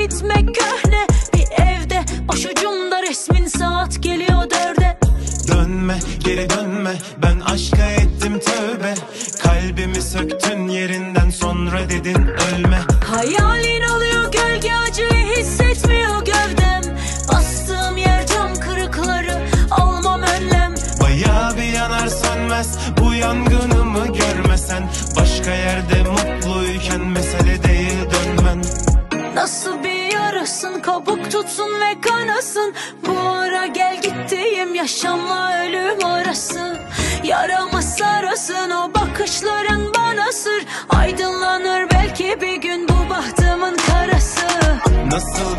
gitmek köhne bir evde, başucumda resmin, saat geliyor 4'e. Dönme, geri dönme, ben aşka ettim tövbe. Kalbimi söktün yerinden, sonra dedin ölme. Hayalin alıyor gölge, acıyı hissetmiyor gövdem. Bastığım yer cam kırıkları, almam önlem. Bayağı bir yanar sönmez bu yangınımı görmesen. Başka yerde mutluyken mesele değil dönmen. Nasıl bir yarasın, kabuk tutsun ve kanasın. Bu ara gel gittiğim yaşamla ölüm arası. Yaramı sarasın o bakışların bana sır. Aydınlanır belki bir gün bu bahtımın karası. Nasıl